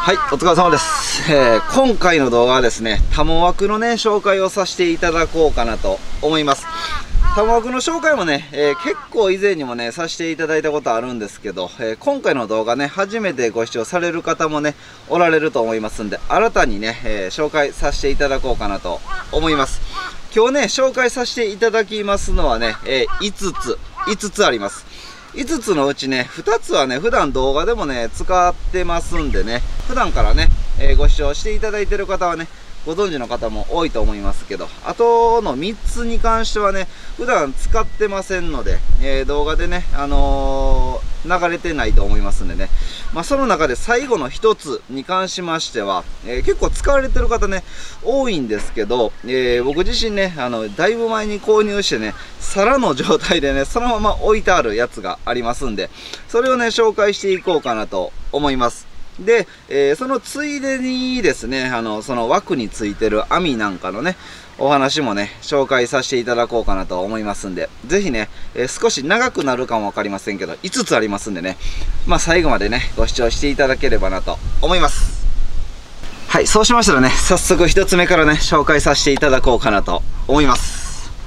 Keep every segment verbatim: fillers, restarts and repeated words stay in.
はい、お疲れ様です。えー、今回の動画はですね、タモ枠のね、紹介をさせていただこうかなと思います。タモ枠の紹介もね、えー、結構以前にもね、させていただいたことあるんですけど、えー、今回の動画ね、初めてご視聴される方もね、おられると思いますんで、新たにね、えー、紹介させていただこうかなと思います。今日ね、紹介させていただきますのはね、えー、いつつ、いつつあります。いつつのうちね、ふたつはね、普段動画でもね、使ってますんでね、普段からね、えー、ご視聴していただいている方はね、ご存知の方も多いと思いますけど、あとのみっつに関してはね、普段使ってませんので、えー、動画でね、あのー、流れてないと思いますんでね、まあ、その中で最後のひとつに関しましては、えー、結構使われてる方ね、多いんですけど、えー、僕自身ね、あの、だいぶ前に購入してね、皿の状態でね、そのまま置いてあるやつがありますんで、それをね、紹介していこうかなと思います。で、えー、そのついでにですね、あの、その枠についてる網なんかのね、お話もね、紹介させていただこうかなと思いますんで、ぜひね、えー、少し長くなるかもわかりませんけど、いつつありますんでね、まあ最後までね、ご視聴していただければなと思います。はい、そうしましたらね、早速ひとつめからね、紹介させていただこうかなと思います。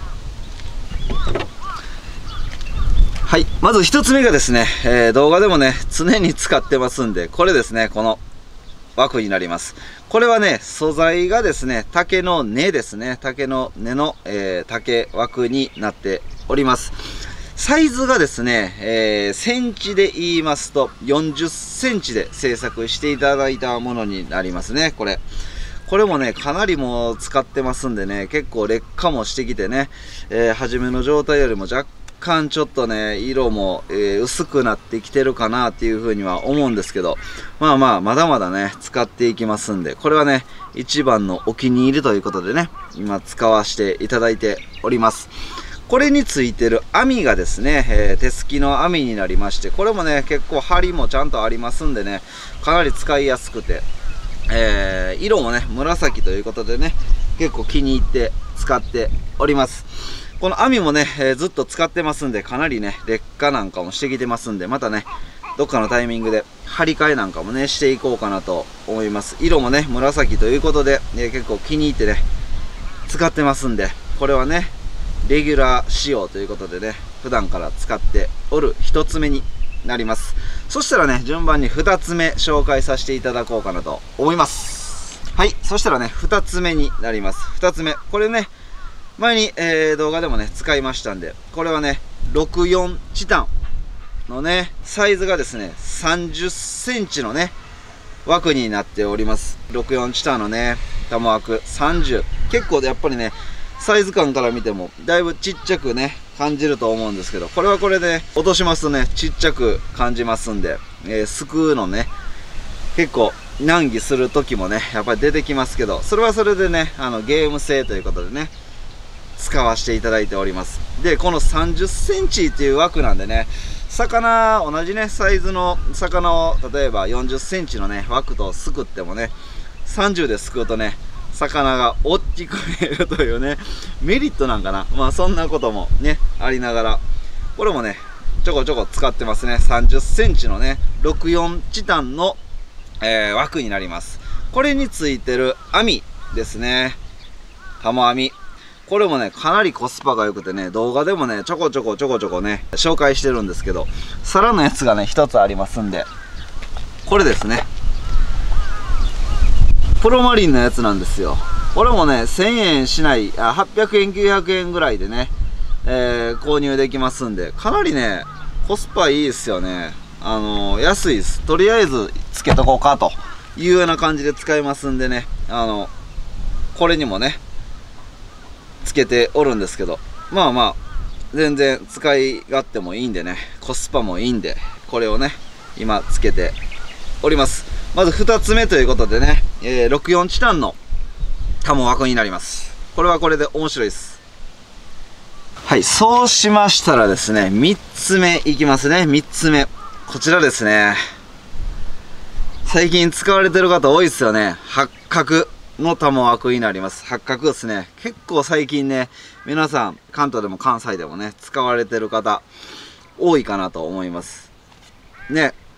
はい。まず一つ目がですね、えー、動画でもね、常に使ってますんで、これですね、この枠になります。これはね、素材がですね、竹の根ですね。竹の根の、えー、竹枠になっております。サイズがですね、えー、センチで言いますと、よんじゅっセンチで製作していただいたものになりますね、これ。これもね、かなりもう使ってますんでね、結構劣化もしてきてね、えー、初めの状態よりも若干若干ちょっとね、色も、えー、薄くなってきてるかなっていうふうには思うんですけど、まあまあ、まだまだね、使っていきますんで、これはね、一番のお気に入りということでね、今使わせていただいております。これについてる網がですね、えー、手すきの網になりまして、これもね、結構針もちゃんとありますんでね、かなり使いやすくて、えー、色もね、紫ということでね、結構気に入って使っております。この網もね、えー、ずっと使ってますんで、かなりね、劣化なんかもしてきてますんで、またね、どっかのタイミングで張り替えなんかもね、していこうかなと思います。色もね、紫ということで、えー、結構気に入ってね、使ってますんで、これはね、レギュラー仕様ということでね、普段から使っておる一つ目になります。そしたらね、順番に二つ目紹介させていただこうかなと思います。はい、そしたらね、二つ目になります。二つ目。これね、前に、えー、動画でもね、使いましたんで、これはね、ろくじゅうよんチタンのね、サイズがですね、さんじゅっセンチのね、枠になっております。ろくじゅうよんチタンのね、玉枠さんじゅう。結構やっぱりね、サイズ感から見ても、だいぶちっちゃくね、感じると思うんですけど、これはこれで、ね、落としますとね、ちっちゃく感じますんで、えー、すくうのね、結構難儀する時もね、やっぱり出てきますけど、それはそれでね、あの、ゲーム性ということでね、使わせていただいております。で、このさんじゅっセンチっていう枠なんでね、魚、同じね、サイズの魚を、例えばよんじゅっセンチのね、枠とすくってもね、さんじゅうですくうとね、魚が大きく見えるというね、メリットなんかな。まあそんなこともね、ありながら、これもね、ちょこちょこ使ってますね。さんじゅっセンチのね、ろくじゅうよんチタンの、えー、枠になります。これについてる網ですね。玉網。これもね、かなりコスパが良くてね、動画でもね、ちょこちょこちょこちょこね、紹介してるんですけど、皿のやつがね、一つありますんで、これですね。プロマリンのやつなんですよ。これもね、せんえんしない、あはっぴゃくえん、きゅうひゃくえんぐらいでね、えー、購入できますんで、かなりね、コスパいいですよね。あのー、安いです。とりあえずつけとこうかというような感じで使いますんでね、あの、これにもね、つけておるんですけど、まあまあ全然使い勝手もいいんでね、コスパもいいんで、これをね今つけております。まずふたつめということでね、えー、ろくじゅうよんチタンのタモ枠になります。これはこれで面白いです。はい、そうしましたらですね、みっつめいきますね。みっつめ、こちらですね。最近使われてる方多いですよね。八角の玉枠になります。八角ですね。結構最近ね、皆さん、関東でも関西でもね、使われてる方、多いかなと思います。ね、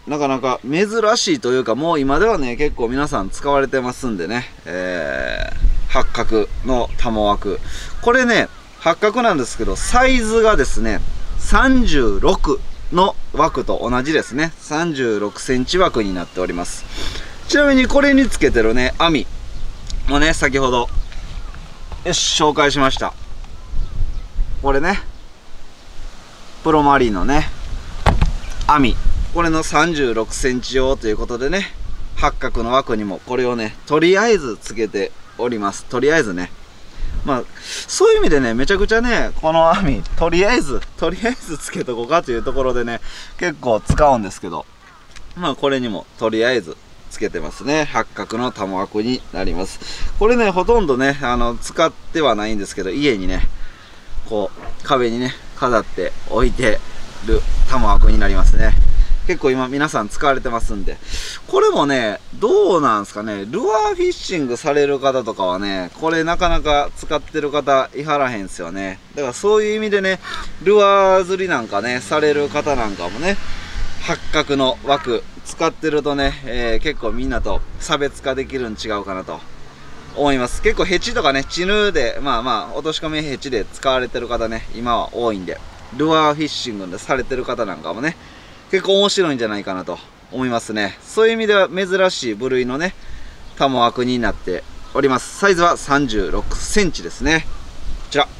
なかなか珍しいというか、もう今ではね、結構皆さん使われてますんでね、えー、八角の玉枠。これね、八角なんですけど、サイズがですね、さんじゅうろくの枠と同じですね。さんじゅうろくセンチ枠になっております。ちなみにこれにつけてるね、網もね、先ほど、よし、紹介しました。これね、プロマリンのね、網。これのさんじゅうろくセンチ用ということでね、八角の枠にもこれをね、とりあえずつけております。とりあえずね。まあ、そういう意味でね、めちゃくちゃね、この網、とりあえず、とりあえずつけとこうかというところでね、結構使うんですけど、まあ、これにもとりあえずつけてますね。八角の玉枠になります。これね、ほとんどね、あの、使ってはないんですけど、家にね、こう、壁にね、飾って置いてる玉枠になりますね。結構今皆さん使われてますんで。これもね、どうなんですかね。ルアーフィッシングされる方とかはね、これなかなか使ってる方いはらへんすよね。だからそういう意味でね、ルアー釣りなんかね、される方なんかもね、八角の枠使ってるとね、えー、結構みんなと差別化できるん違うかなと思います。結構ヘチとかね、チヌーで、まあまあ、落とし込みヘチで使われてる方ね、今は多いんで、ルアーフィッシングでされてる方なんかもね、結構面白いんじゃないかなと思いますね。そういう意味では珍しい部類のね、玉枠になっております。サイズはさんじゅうろくセンチですね。こちら。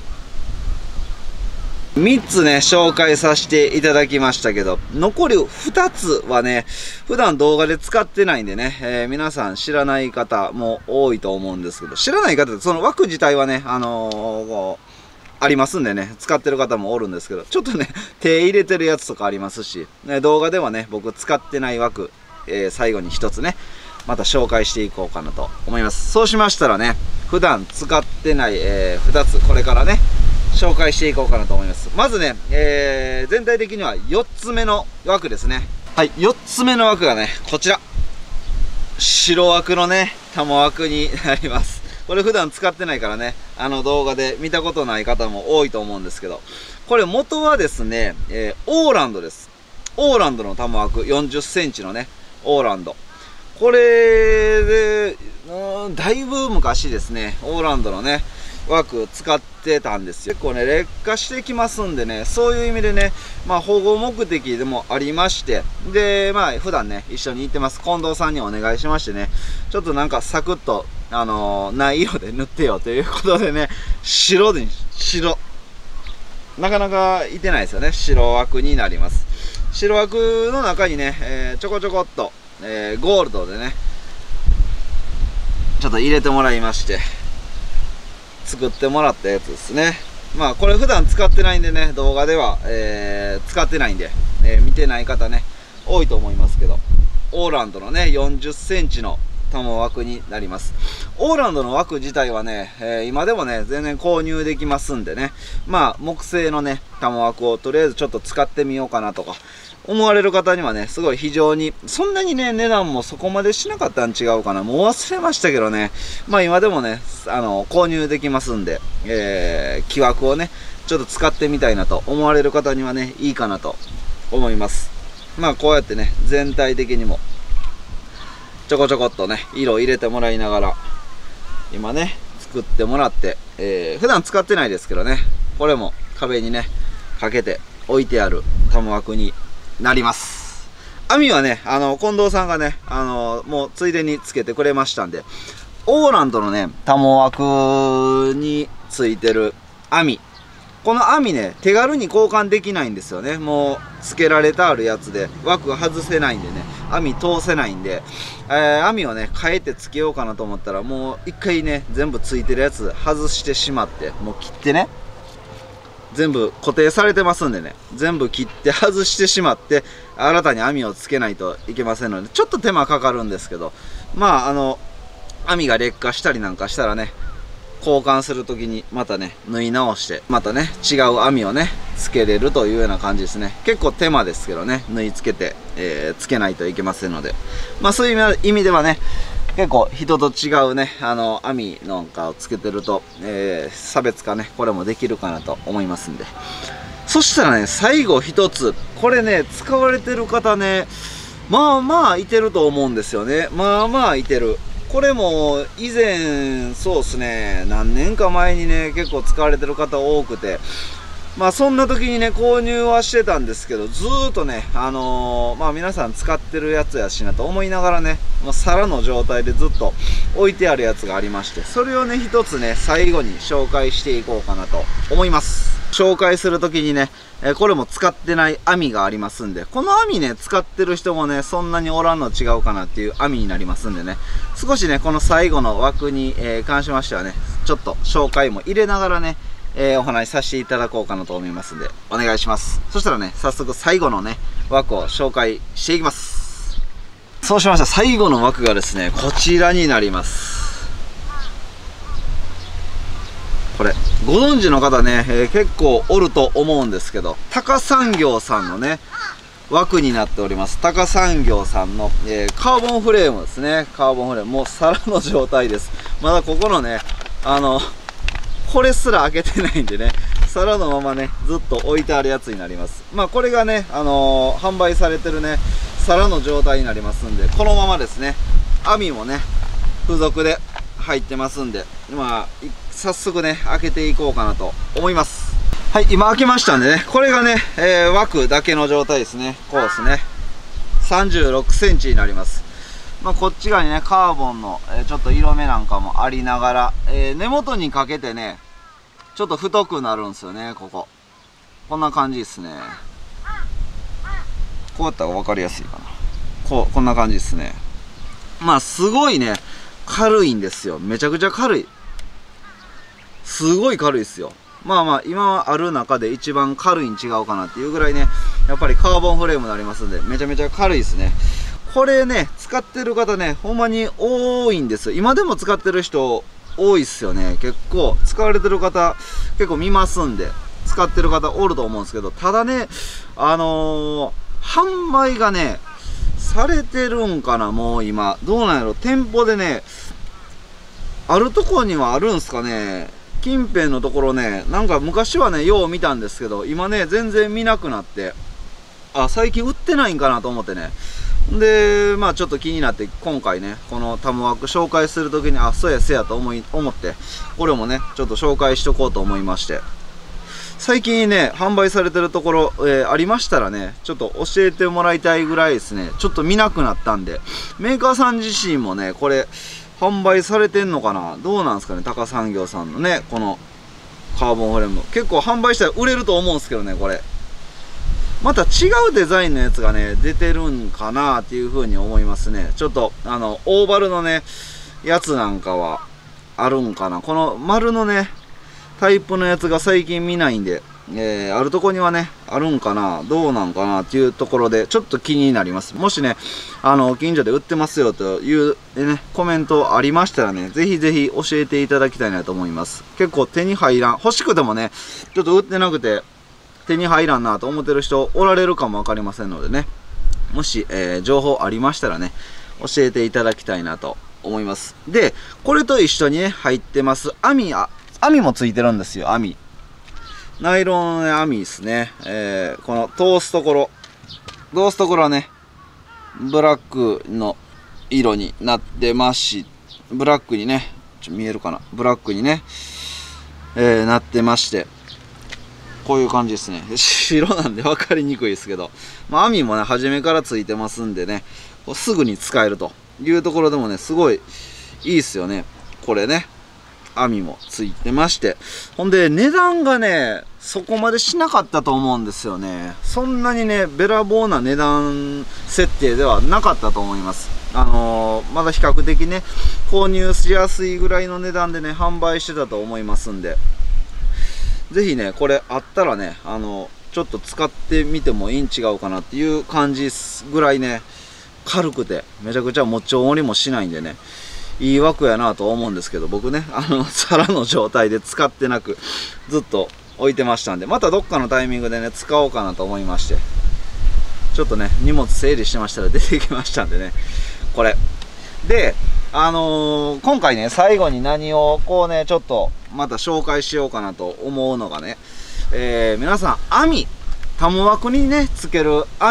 みっつね、紹介させていただきましたけど、残りふたつはね、普段動画で使ってないんでね、えー、皆さん知らない方も多いと思うんですけど、知らない方って、その枠自体はね、あのー、ありますんでね、使ってる方もおるんですけど、ちょっとね、手入れてるやつとかありますし、ね、動画ではね、僕使ってない枠、えー、最後に一つね、また紹介していこうかなと思います。そうしましたらね、普段使ってない、えー、ふたつ、これからね、紹介していこうかなと思います。まずね、えー、全体的にはよっつめの枠ですね。はい、よっつめの枠がね、こちら。白枠のね、玉枠になります。これ普段使ってないからね、あの動画で見たことない方も多いと思うんですけど、これ元はですね、えー、オーランドです。オーランドの玉枠、よんじゅっセンチのね、オーランド。これで、うん、だいぶ昔ですね、オーランドのね、枠使ってたんですよ。結構ね、劣化してきますんでね、そういう意味でね、まあ保護目的でもありまして、で、まあ普段ね、一緒に行ってます、近藤さんにお願いしましてね、ちょっとなんかサクッと、あのー、ない色で塗ってよということでね、白で、白。なかなかいてないですよね、白枠になります。白枠の中にね、えー、ちょこちょこっと、えー、ゴールドでね、ちょっと入れてもらいまして、作ってもらったやつですね。まあこれ普段使ってないんでね、動画では、えー、使ってないんで、えー、見てない方ね、多いと思いますけど、オーランドのね、よんじゅっセンチの玉枠になります。オーランドの枠自体はね、えー、今でもね、全然購入できますんでね、まあ木製のね、玉枠をとりあえずちょっと使ってみようかなとか、思われる方にはね、すごい非常に、そんなにね、値段もそこまでしなかったん違うかな。もう忘れましたけどね。まあ今でもね、あの、購入できますんで、えー、木枠をね、ちょっと使ってみたいなと思われる方にはね、いいかなと思います。まあこうやってね、全体的にも、ちょこちょこっとね、色入れてもらいながら、今ね、作ってもらって、えー、普段使ってないですけどね、これも壁にね、かけて置いてある玉枠になります。網はね、あの、近藤さんがね、あの、もうついでにつけてくれましたんで、オーランドのね、玉枠についてる網。この網ね、手軽に交換できないんですよね。もう、つけられてあるやつで、枠外せないんでね、網通せないんで、えー、網をね、変えてつけようかなと思ったら、もう一回ね、全部ついてるやつ外してしまって、もう切ってね、全部固定されてますんでね、全部切って外してしまって、新たに網をつけないといけませんので、ちょっと手間かかるんですけど、まあ、あの、網が劣化したりなんかしたらね、交換するときにまたね、縫い直して、またね、違う網をね、つけれるというような感じですね。結構手間ですけどね、縫い付けて、えー、つけないといけませんので、まあそういう意味ではね、結構人と違うね、あの、網なんかをつけてると、えー、差別化ね、これもできるかなと思いますんで。そしたらね、最後一つ、これね、使われてる方ね、 まあまあいてると思うんですよね。まあまあいてる。これも以前そうですね、何年か前にね結構使われてる方多くて、まあそんな時にね購入はしてたんですけど、ずーっとねあのー、まあ皆さん使ってるやつやしなと思いながらね、まあ、皿の状態でずっと置いてあるやつがありまして、それをね一つね最後に紹介していこうかなと思います。紹介する時にね、えー、これも使ってない網がありますんで、この網ね使ってる人もねそんなにおらんの違うかなっていう網になりますんでね、少しねこの最後の枠に、えー、関しましてはねちょっと紹介も入れながらね、えー、お話しさせていただこうかなと思いますんでお願いします。そしたらね早速最後のね枠を紹介していきます。そうしました。最後の枠がですねこちらになります。これご存知の方ね、えー、結構おると思うんですけど、高産業さんのね枠になっております。高産業さんの、えー、カーボンフレームですね。カーボンフレームもう皿の状態です。まだここのねあのこれすら開けてないんでね、皿のままねずっと置いてあるやつになります。まあこれがねあのー、販売されてるね皿の状態になりますんで、このままですね網もね付属で入ってますんで、まあ早速ね開けていこうかなと思います。はい、今開けましたんでね、これがね、えー、枠だけの状態ですね。こうですねさんじゅうろくセンチになります。まあ、こっち側にねカーボンの、えー、ちょっと色目なんかもありながら、えー、根元にかけてねちょっと太くなるんですよね。こここんな感じですね。こうやったら分かりやすいかな。こうこんな感じですね。まあすごいね軽いんですよ。めちゃくちゃ軽い、すごい軽いですよ。まあまあ今ある中で一番軽いに違うかなっていうぐらいねやっぱりカーボンフレームになりますんでめちゃめちゃ軽いですね。これね使ってる方ねほんまに多いんですよ。今でも使ってる人多いっすよね。結構使われてる方結構見ますんで使ってる方おると思うんですけど、ただねあのー、販売がねされてるんかな。もう今どうなんやろ、店舗でねあるとこにはあるんすかね。近辺のところねなんか昔はねよう見たんですけど、今ね全然見なくなって、あ最近売ってないんかなと思ってね、でまあちょっと気になって今回ねこのタムワーク紹介する時にあそうやせやと思い思ってこれもねちょっと紹介しとこうと思いまして、最近ね販売されてるところ、えー、ありましたらねちょっと教えてもらいたいぐらいですね。ちょっと見なくなったんで、メーカーさん自身もねこれ販売されてんのかな、どうなんですかね。高産業さんのねこのカーボンフレーム結構販売したら売れると思うんですけどね、これまた違うデザインのやつがね出てるんかなっていう風に思いますね。ちょっとあのオーバルのねやつなんかはあるんかな。この丸のねタイプのやつが最近見ないんで、えー、あるとこにはねあるんかな、どうなんかなっていうところでちょっと気になります。もしねあの近所で売ってますよというねコメントありましたらねぜひぜひ教えていただきたいなと思います。結構手に入らん、欲しくてもねちょっと売ってなくて手に入らんなと思ってる人おられるかも分かりませんのでね、もし、えー、情報ありましたらね教えていただきたいなと思います。でこれと一緒にね入ってます網、あ網もついてるんですよ。網ナイロンの網ですね。えー、この通すところ通すところはねブラックの色になってますし、ブラックにねちょ見えるかな、ブラックにね、えー、なってまして、こういう感じですね。白なんで分かりにくいですけど、まあ、網もね初めからついてますんでねこうすぐに使えるというところでもねすごいいいですよね。これね網もついてまして、ほんで値段がねそこまでしなかったと思うんですよね。そんなにねべらぼうな値段設定ではなかったと思います。あのー、まだ比較的ね購入しやすいぐらいの値段でね販売してたと思いますんで、ぜひねこれあったらねあのちょっと使ってみてもいいん違うかなっていう感じぐらいね軽くてめちゃくちゃ持ち重りもしないんでねいい枠やなと思うんですけど、僕ねあの皿の状態で使ってなくずっと置いてましたんで、またどっかのタイミングでね使おうかなと思いまして、ちょっとね荷物整理してましたら出てきましたんでねこれであのー、今回ね最後に何をこうねちょっとまた紹介しようかなと思うのがね、えー、皆さん網タム枠にねつける網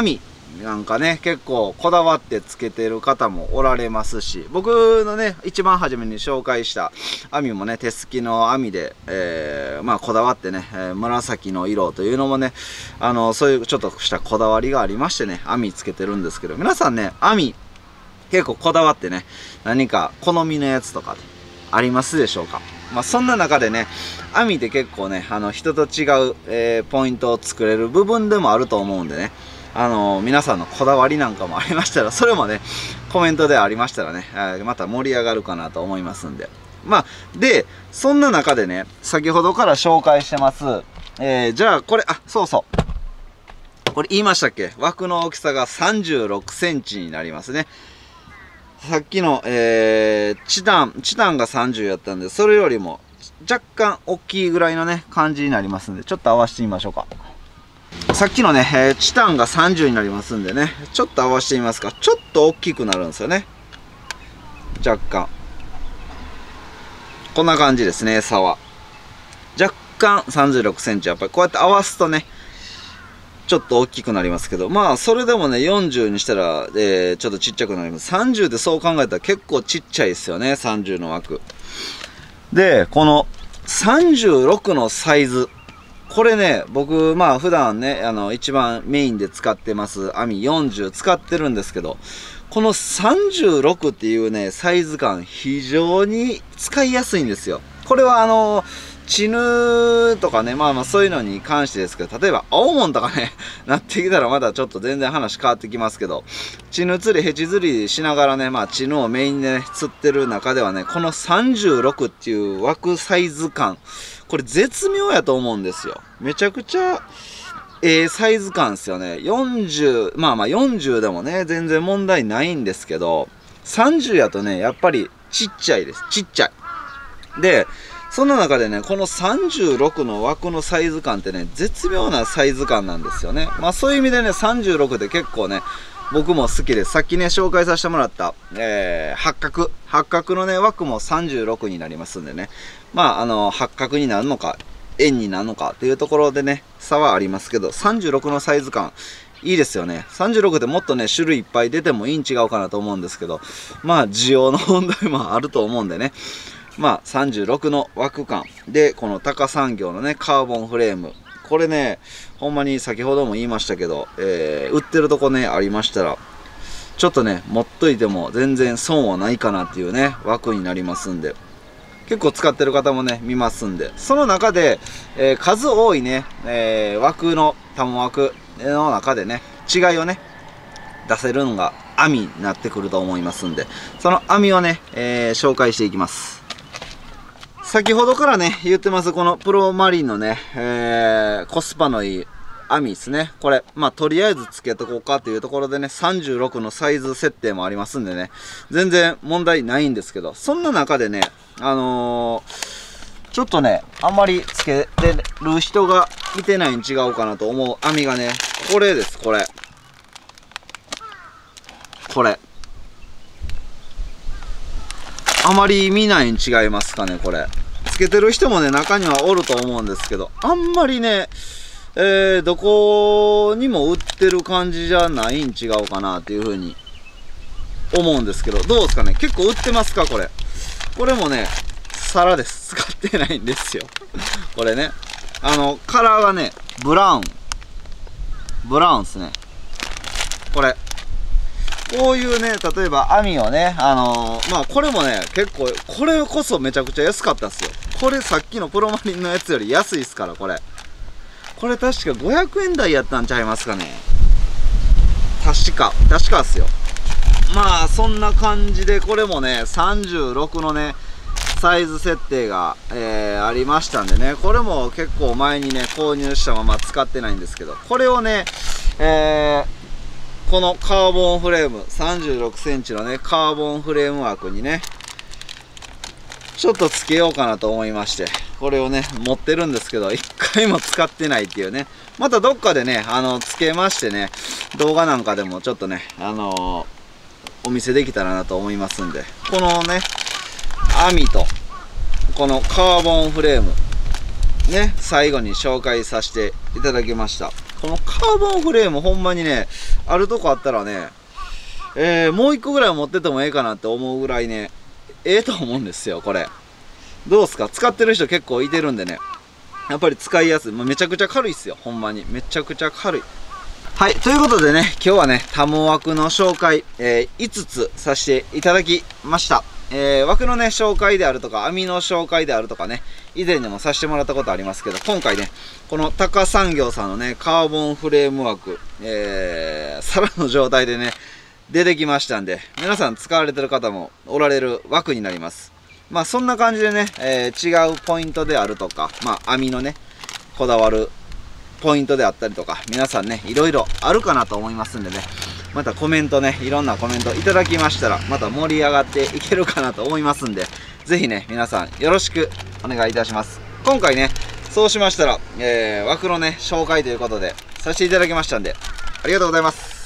なんかね、結構こだわってつけてる方もおられますし、僕のね、一番初めに紹介した網もね、手すきの網で、えー、まあこだわってね、えー、紫の色というのもね、あの、そういうちょっとしたこだわりがありましてね、網つけてるんですけど、皆さんね、網結構こだわってね、何か好みのやつとかありますでしょうか。まあそんな中でね、網って結構ね、あの、人と違う、えー、ポイントを作れる部分でもあると思うんでね、あのー、皆さんのこだわりなんかもありましたら、それもね、コメントでありましたらね、また盛り上がるかなと思いますんで。まあ、で、そんな中でね、先ほどから紹介してます、えー、じゃあこれ、あ、そうそう。これ言いましたっけ？枠の大きさがさんじゅうろくセンチになりますね。さっきの、えー、チタン、チタンがさんじゅうやったんで、それよりも若干大きいぐらいのね、感じになりますんで、ちょっと合わせてみましょうか。さっきのね、えー、チタンがさんじゅうになりますんでね、ちょっと合わせてみますか。ちょっと大きくなるんですよね。若干。こんな感じですね、差は。若干さんじゅうろくセンチ。やっぱりこうやって合わすとね、ちょっと大きくなりますけど、まあ、それでもね、よんじゅうにしたら、えー、ちょっとちっちゃくなります。さんじゅうでそう考えたら結構ちっちゃいですよね、さんじゅうの枠。で、このさんじゅうろくのサイズ。これね、僕、まあ普段ね、あの、一番メインで使ってます網よんじゅう使ってるんですけど、このさんじゅうろくっていうね、サイズ感非常に使いやすいんですよ。これはあの、チヌとかね、まあまあそういうのに関してですけど、例えば青門とかね、なってきたらまだちょっと全然話変わってきますけど、チヌ釣り、ヘチ釣りしながらね、まあチヌをメインでね、釣ってる中ではね、このさんじゅうろくっていう枠サイズ感、これ絶妙やと思うんですよ。めちゃくちゃ、ええサイズ感ですよね。よんじゅう、まあまあよんじゅうでもね、全然問題ないんですけど、さんじゅうやとね、やっぱりちっちゃいです。ちっちゃい。で、そんな中でね、このさんじゅうろくの枠のサイズ感ってね、絶妙なサイズ感なんですよね。まあそういう意味でね、さんじゅうろくで結構ね、僕も好きです。さっきね、紹介させてもらった、えー、八角。八角のね、枠もさんじゅうろくになりますんでね。まあ、あの、八角になるのか、円になるのかっていうところでね、差はありますけど、さんじゅうろくのサイズ感、いいですよね。さんじゅうろくでもっとね、種類いっぱい出てもいいん違うかなと思うんですけど、まあ、需要の問題もあると思うんでね。まあ、さんじゅうろくの枠感で、この高産業のね、カーボンフレーム。これね、ほんまに先ほども言いましたけど、えー、売ってるとこね、ありましたら、ちょっとね、持っといても全然損はないかなっていうね、枠になりますんで。結構使ってる方もね、見ますんで。その中で、えー、数多いね、えー、枠の、玉枠の中でね、違いをね、出せるのが網になってくると思いますんで、その網をね、えー、紹介していきます。先ほどからね、言ってます、このプロマリンのね、えー、コスパのいい網ですね。これ、まあ、とりあえずつけとこうかっていうところでね、さんじゅうろくのサイズ設定もありますんでね、全然問題ないんですけど、そんな中でね、あのー、ちょっとね、あんまりつけてる人がいてないに違うかなと思う網がね、これです、これ。これ。あまり見ないに違いますかね、これ。つけてる人もね、中にはおると思うんですけど、あんまりね、えー、どこにも売ってる感じじゃないん違うかなっていう風に思うんですけど、どうですかね、結構売ってますか、これ。これもね、皿です。使ってないんですよ。これね。あの、カラーがね、ブラウン。ブラウンですね。これ。こういうね、例えば網をね、あのー、まあこれもね、結構、これこそめちゃくちゃ安かったっすよ。これさっきのプロマリンのやつより安いっすから、これ。これ確かごひゃくえん台やったんちゃいますかね。確か、確かっすよ。まあそんな感じで、これもね、さんじゅうろくのね、サイズ設定が、えー、ありましたんでね、これも結構前にね、購入したまま使ってないんですけど、これをね、えー、このカーボンフレーム、さんじゅうろくセンチのね、カーボンフレーム枠にね、ちょっとつけようかなと思いまして、これをね、持ってるんですけど、一回も使ってないっていうね、またどっかでね、あの、つけましてね、動画なんかでもちょっとね、あのー、お見せできたらなと思いますんで、このね、網と、このカーボンフレーム、ね、最後に紹介させていただきました。 このカーボンフレームほんまにね、あるとこあったらね、えー、もう一個ぐらい持っててもええかなって思うぐらいね、ええと思うんですよ、これ。どうすか？使ってる人結構いてるんでね。やっぱり使いやすい。もうめちゃくちゃ軽いっすよ、ほんまに。めちゃくちゃ軽い。はい、ということでね、今日はね、タモ枠の紹介、えー、いつつさせていただきました。えー、枠のね、紹介であるとか、網の紹介であるとかね、以前にもさせてもらったことありますけど、今回ね、このタカ産業さんのね、カーボンフレーム枠、えー、皿の状態でね、出てきましたんで、皆さん使われてる方もおられる枠になります。まあそんな感じでね、えー、違うポイントであるとか、まあ網のね、こだわるポイントであったりとか、皆さんね、いろいろあるかなと思いますんでね、またコメントね、いろんなコメントいただきましたら、また盛り上がっていけるかなと思いますんで、ぜひね、皆さんよろしくお願いいたします。今回ね、そうしましたら、えー、枠のね、紹介ということで、させていただきましたんで、ありがとうございます。